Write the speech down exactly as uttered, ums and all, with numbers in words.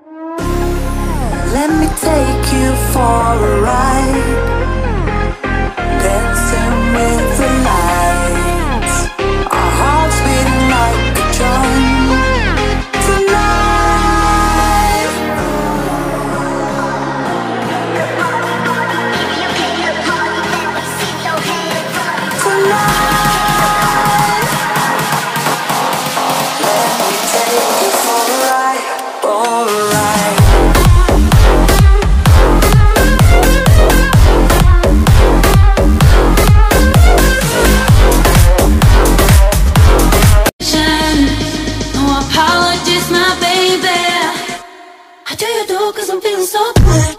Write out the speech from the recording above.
Let me take you for a ride, dancing with the lights, our hearts beating like a drum tonight. Tonight, let me take you for a ride, for a ride. How do you do? Cause I'm feeling so good.